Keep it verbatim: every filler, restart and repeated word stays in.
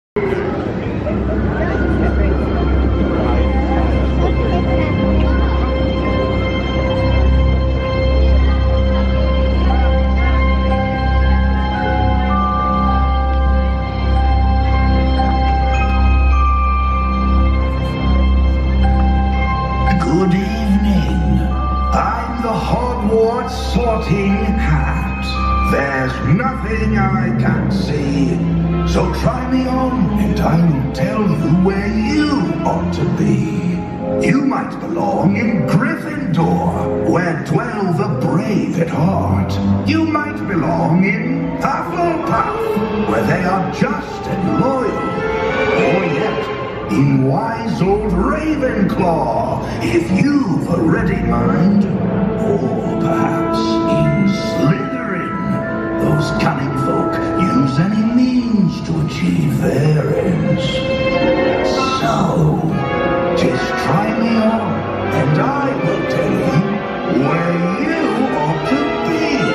Good evening. I'm the Hogwarts sorting hat. There's nothing I can't see. So try me on and I will tell you where you ought to be. You might belong in Gryffindor, where dwell the brave at heart. You might belong in Hufflepuff, where they are just and loyal. Or yet, in wise old Ravenclaw, if you've a ready mind. Or perhaps in Slytherin, those cunning folk use any means to achieve their ends. So, just try me on, and I will tell you where you ought to be.